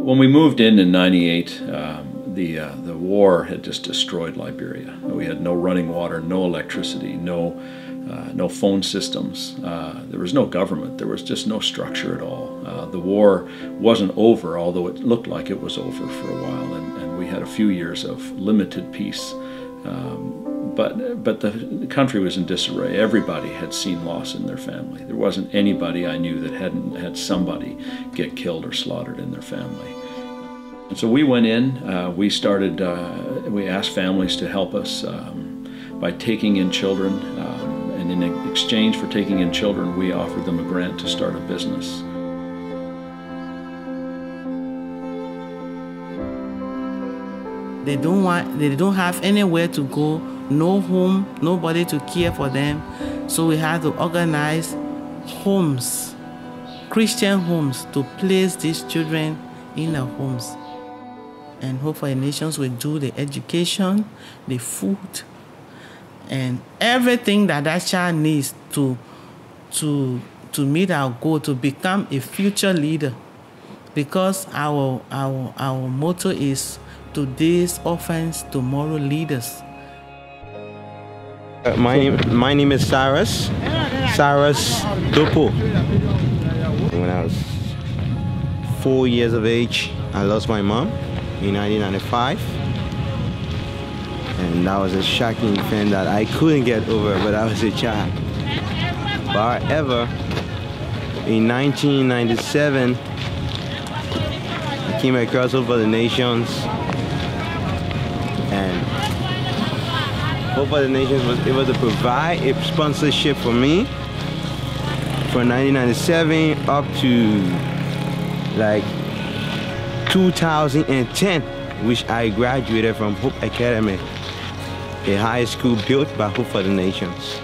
When we moved in '98, the war had just destroyed Liberia. We had no running water, no electricity, no phone systems. There was no government. There was just no structure at all. The war wasn't over, although it looked like it was over for a while, and we had a few years of limited peace. But the country was in disarray. Everybody had seen loss in their family. There wasn't anybody I knew that hadn't had somebody get killed or slaughtered in their family. And so we went in, we asked families to help us by taking in children, and in exchange for taking in children, we offered them a grant to start a business. They don't have anywhere to go, no home, nobody to care for them. So we had to organize homes, Christian homes, to place these children in the homes. And Hope for the Nations will do the education, the food, and everything that that child needs to meet our goal, to become a future leader. Because our motto is, today's orphans, tomorrow leaders. My name is Cyrus Dopo. When I was 4 years of age, I lost my mom in 1995. And that was a shocking event that I couldn't get over, but I was a child. However, in 1997, I came across Hope for the Nations, and Hope for the Nations was able to provide a sponsorship for me from 1997 up to like 2010, which I graduated from Hope Academy, a high school built by Hope for the Nations.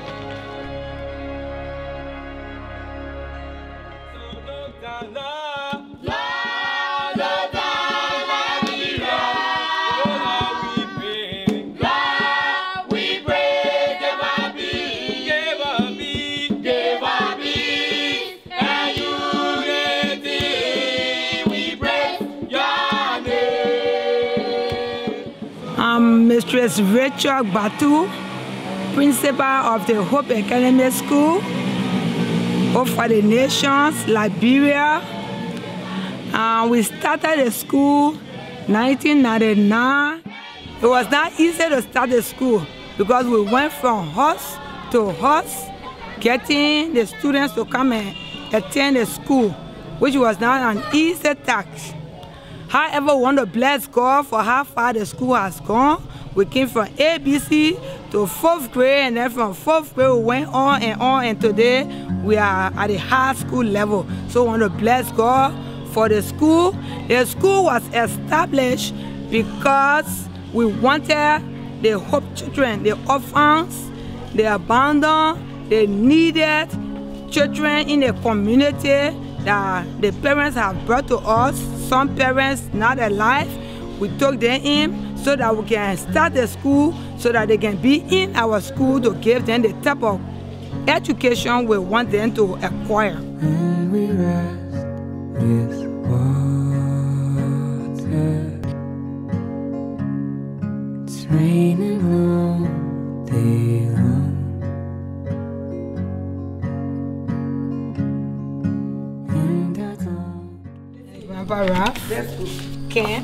Mistress Rachel Batu, principal of the Hope Academy School, Hope for the Nations, Liberia. We started the school 1999. It was not easy to start the school because we went from horse to horse, getting the students to come and attend the school, which was not an easy task. However, we want to bless God for how far the school has gone. We came from ABC to 4th grade, and then from 4th grade we went on, and today we are at the high school level. So we want to bless God for the school. The school was established because we wanted the Hope children, the orphans, the abandoned, the needed children in the community that the parents have brought to us. Some parents not alive, we took them in so that we can start the school, so that they can be in our school to give them the type of education we want them to acquire. And we rest with water. It's raining all day long. And that's all. Grandpa Ralph, let's go. Ken.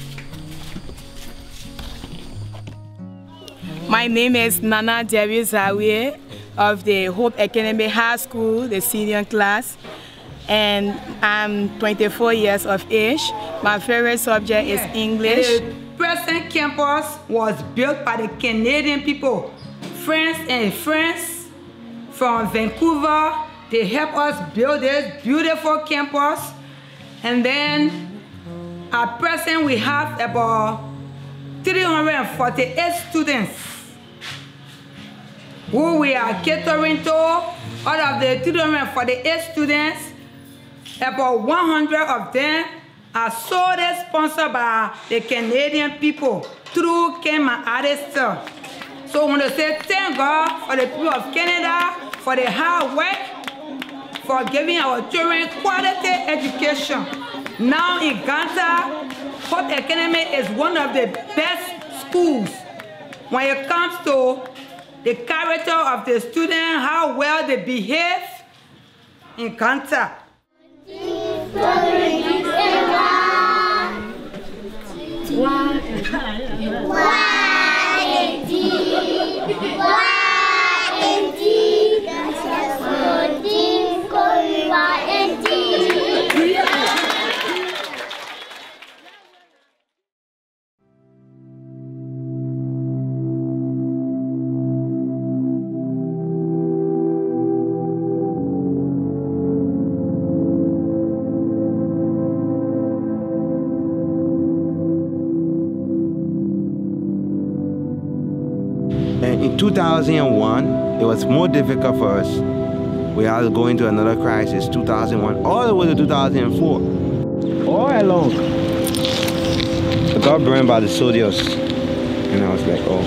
My name is Nana Dewi Zawiye of the Hope Academy High School, the senior class, and I'm 24 years of age. My favorite subject is English. The present campus was built by the Canadian people, friends and friends from Vancouver. They helped us build this beautiful campus, and then at present we have about 348 students who we are catering to. Out of the 348 students, about 100 of them are solely sponsored by the Canadian people through Ken Alistair. So I want to say thank God for the people of Canada for the hard work, for giving our children quality education. Now in Ganta, Hope Academy is one of the best schools when it comes to the character of the student, how well they behave in Ganta. In 2001, it was more difficult for us. We had to go into another crisis, 2001, all the way to 2004. All along, I got burned by the soldiers. And I was like, oh,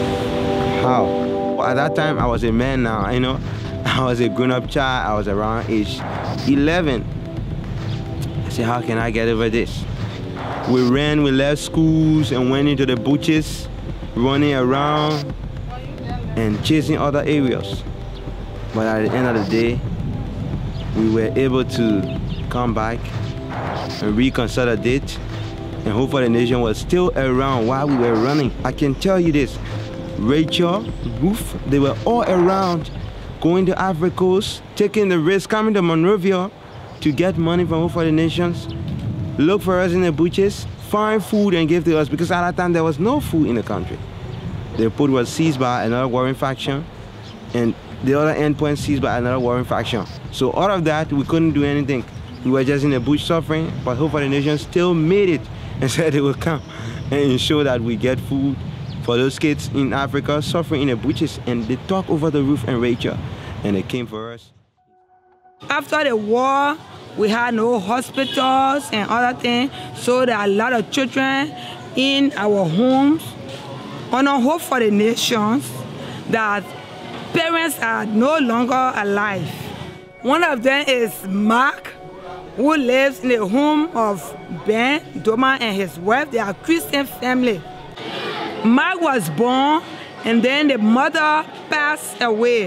how? At that time, I was a man now, you know. I was a grown-up child. I was around age 11. I said, how can I get over this? We left schools and went into the bushes, running around and chasing other areas. But at the end of the day, we were able to come back and reconsolidate, and Hope for the Nation was still around while we were running. I can tell you this, Rachel, Ruth, they were all around, going to Ivory Coast, taking the risk, coming to Monrovia to get money from Hope for the Nations, look for us in the bushes, find food and give to us, because at that time there was no food in the country. The port was seized by another warring faction, and the other endpoint seized by another warring faction. So all of that, we couldn't do anything. We were just in the bush suffering, but Hope for the Nation still made it and said they would come and ensure that we get food for those kids in Africa suffering in the bushes. And they talked over the roof and Rachel, and they came for us. After the war, we had no hospitals and other things, so there are a lot of children in our homes. On a Hope for the Nations, that parents are no longer alive. One of them is Mark, who lives in the home of Ben Doma and his wife. They are a Christian family. Mark was born, and then the mother passed away.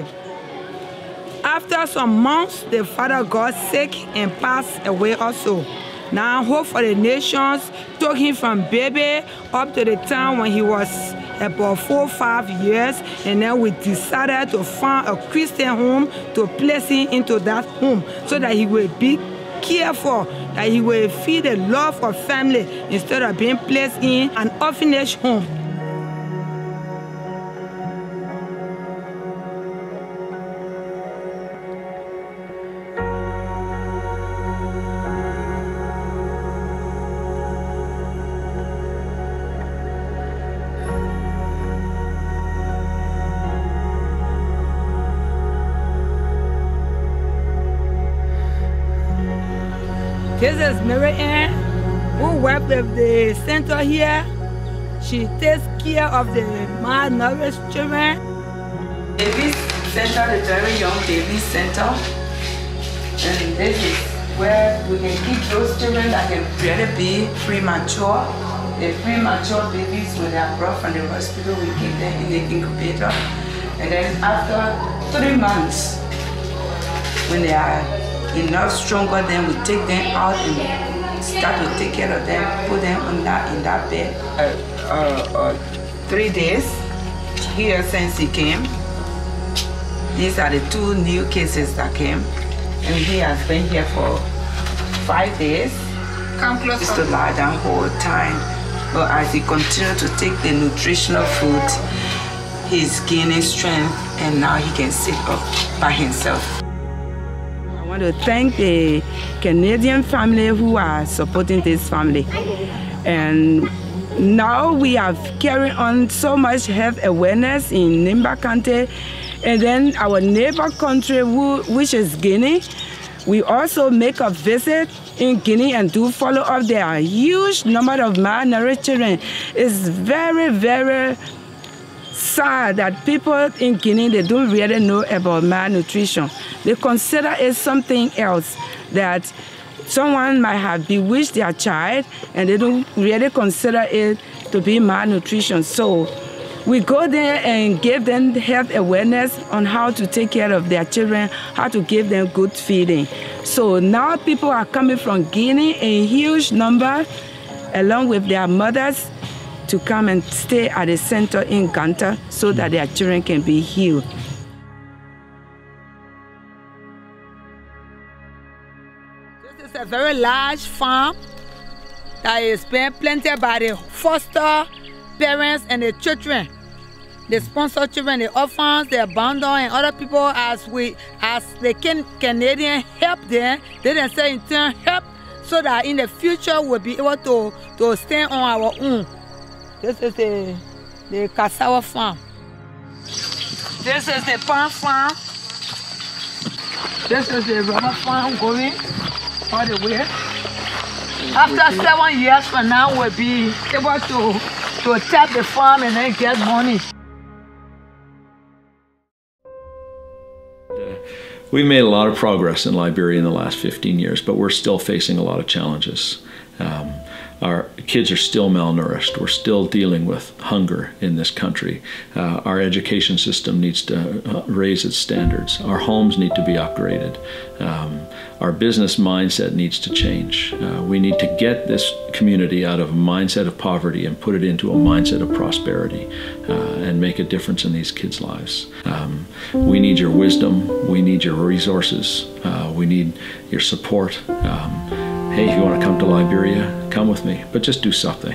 After some months, the father got sick and passed away also. Now Hope for the Nations took him from baby up to the time when he was about 4 or 5 years, and then we decided to find a Christian home to place him into that home so that he will be cared for, that he will feel the love of family instead of being placed in an orphanage home. This is Mary Ann, who works with the center here. She takes care of the malnourished children. Baby Center, the Very Young Baby Center. And this is where we can keep those children that can really be premature. The premature babies, when they are brought from the hospital, we keep them in the incubator. And then after 3 months, when they are enough stronger, then we take them out and start to take care of them, put them in that bed. 3 days here since he came. These are the 2 new cases that came, and he has been here for 5 days. Come close. Just to lie down whole time. But as he continues to take the nutritional food, he's gaining strength, and now he can sit up by himself. I want to thank the Canadian family who are supporting this family. And now we have carried on so much health awareness in Nimba County, and then our neighbor country, which is Guinea. We also make a visit in Guinea and do follow up. There are a huge number of malnourished children. It's very, very sad that people in Guinea, they don't really know about malnutrition. They consider it something else, that someone might have bewitched their child and they don't really consider it to be malnutrition. So we go there and give them health awareness on how to take care of their children, how to give them good feeding. So now people are coming from Guinea in huge number, along with their mothers, to come and stay at the center in Ganta so that their children can be healed. This is a very large farm that is being planted by the foster parents and the children. They sponsor children, the orphans, the abandoned, and other people as the Canadians help them, they themselves in turn help so that in the future we'll be able to stand on our own. This is the cassava farm. This is the palm farm. This is the rubber farm going all the way. After 7 years from now, we'll be able to tap the farm and then get money. We've made a lot of progress in Liberia in the last 15 years, but we're still facing a lot of challenges. Our kids are still malnourished. We're still dealing with hunger in this country. Our education system needs to raise its standards. Our homes need to be upgraded. Our business mindset needs to change. We need to get this community out of a mindset of poverty and put it into a mindset of prosperity and make a difference in these kids' lives. We need your wisdom. We need your resources. We need your support. Hey, if you want to come to Liberia, come with me, but just do something.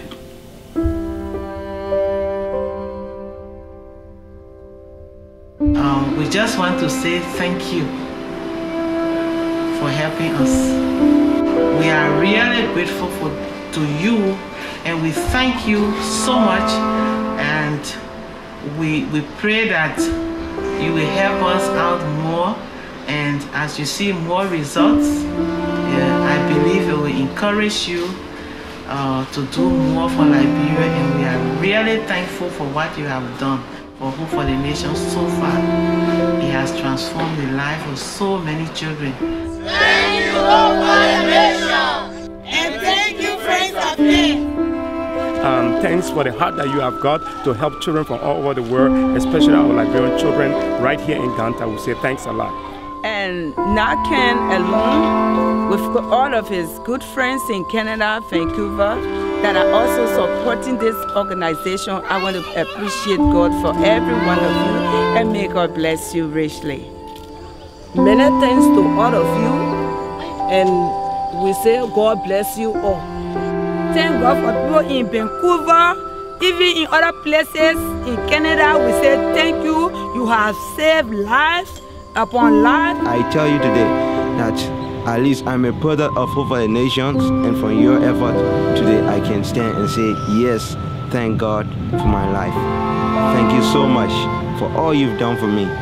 We just want to say thank you for helping us. We are really grateful to you, and we thank you so much, and we pray that you will help us out more, and as you see more results, I believe it will encourage you to do more for Liberia, and we are really thankful for what you have done for Hope for the Nation so far. It has transformed the life of so many children. Thank you, Hope for the Nation! And thank you, Friends of Faith! Thanks for the heart that you have got to help children from all over the world, especially our Liberian children right here in Ganta. We say thanks a lot. And Narcan alone, with all of his good friends in Canada, Vancouver, that are also supporting this organization, I want to appreciate God for every one of you, and may God bless you richly. Many thanks to all of you, and we say God bless you all. Thank God for people in Vancouver, even in other places in Canada. We say thank you. You have saved lives upon life. I tell you today that at least I'm a product of Hope for the Nations, and for your effort today I can stand and say yes, thank God for my life. Thank you so much for all you've done for me.